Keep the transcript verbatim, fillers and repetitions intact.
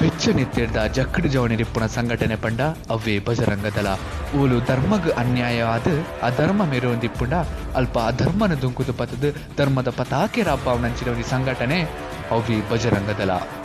ಬೆಚ್ಚ ನಿತ್ಯದ ಜಕ್ಕಡು ಜವಣಿರಿಪ್ಪುನ ಸಂಘಟನೆ ಪಂಡ ಅವೇ ಬಜರಂಗ ದಳ. ಊಲು ಧರ್ಮಗ್ ಅನ್ಯಾಯ ಆದ ಅಧರ್ಮ ಮೆರೊಂದಿಪ್ಪುಂಡ ಅಲ್ಪ ಅಧರ್ಮನ ದುಂಕುದು ಪತದು ಧರ್ಮದ ಪತಾಕೆ ರಾಪಾವನಂಚಿನ ಸಂಘಟನೆ ಅವೇ ಬಜರಂಗ ದಳ.